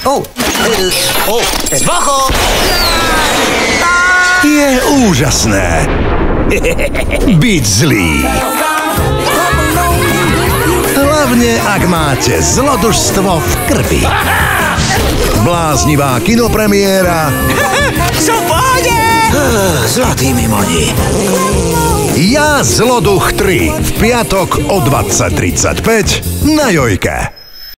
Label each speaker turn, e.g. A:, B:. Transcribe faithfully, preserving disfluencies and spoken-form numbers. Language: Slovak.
A: Oh. Oh. Z boku!
B: Je úžasné byť zlý. Hlavne, ak máte zlodužstvo v krvi. Bláznivá kinopremiéra
A: Som v pohode!
C: Zlatý mimoni.
B: Ja Zloduch tri v piatok o dvadsať tridsaťpäť na Jojke.